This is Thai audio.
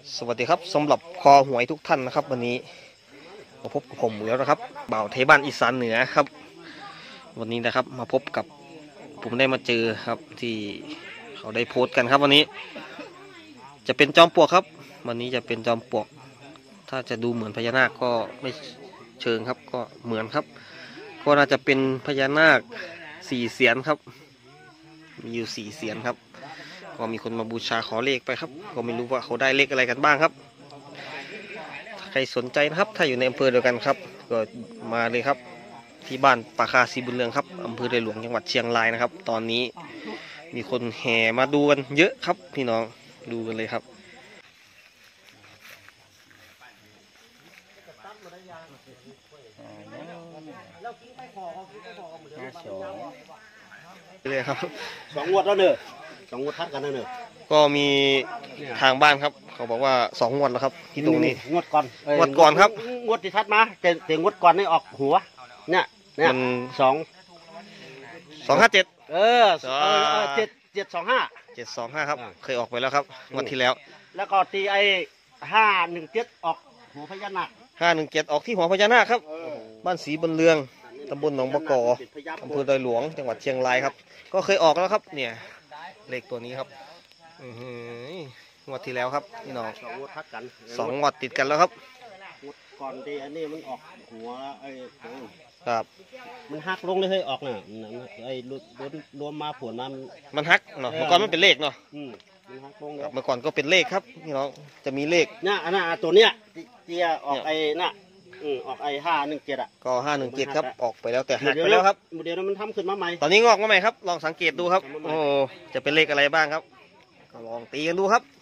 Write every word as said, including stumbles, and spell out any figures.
สวัสดีครับสำหรับคอหวยทุกท่านนะครับวันนี้มาพบกับผมแล้วนะครับบ่าวเทบ้านอีสานเหนือครับวันนี้นะครับมาพบกับผมได้มาเจอครับที่เขาได้โพสต์กันครับวันนี้จะเป็นจอมปลวกครับวันนี้จะเป็นจอมปลวกถ้าจะดูเหมือนพญานาคก็ไม่เชิงครับก็เหมือนครับก็น่าจะเป็นพญานาคสี่เสียนครับมีอยู่สี่เสียนครับก็มีคนมาบูชาขอเลขไปครับก็ไม่รู้ว่าเขาได้เลขอะไรกันบ้างครับใครสนใจนะครับถ้าอยู่ในอำเภอเดียวกันครับก็มาเลยครับที่บ้านปาคาสีบุญเรืองครับอำเภอเดชหลวงจังหวัดเชียงรายนะครับตอนนี้มีคนแห่มาดูกันเยอะครับพี่น้องดูกันเลยครับเลยครับสองงวดแล้วเนอะสองงวดทัดกันแล้วเนอะก็มีทางบ้านครับเขาบอกว่าสองงวดแล้วครับที่ตรงนี้งวดก่อนงวดก่อนครับงวดที่ทัดมาแต่แต่งวดก่อนนี่ออกหัวเนี่ยเนี่ยมันสองสองห้าเจ็ดเออเจ็ดเจ็ดสองห้าเจ็ดสองห้าครับเคยออกไปแล้วครับงวดที่แล้วแล้วก็ตีไอ้ห้าหนึ่งเจ็ดออกหัวพญานาคห้าหนึ่งเจ็ดออกที่หัวพญานาคครับบ้านศรีบุญเรืองตำบลหนองบกออำเภอดอยหลวงจังหวัดเชียงรายครับก็เคยออกแล้วครับเนี่ยเลขตัวนี้ครับงวดที่แล้วครับพี่น้องสองงวดทัดกันสองงวดติดกันแล้วครับงวดก่อนที่อันนี้มันออกหัวไอ้ครับมันหักลงเลยเฮ้ยออกน่ะไอ้รวมรวมมาผลมันมันหักเนาะเมื่อก่อนมันเป็นเลขเนาะมันหักลงเมื่อก่อนก็เป็นเลขครับพี่น้องจะมีเลขเนี่ยอันน่ะตัวเนี้ยเจียออกไอ้น่ะอืมออกไอ้ห้าหนึ่งเจ็ดอ่ะก็ห้าหนึ่งเจ็ดครับออกไปแล้วแต่หักไปแล้วครับเดี๋ยวมันทำขึ้นมาใหม่ตอนนี้งอกมาใหม่ครับลองสังเกตดูครับโอ้จะเป็นเลขอะไรบ้างครับก็ลองตีกันดูครับ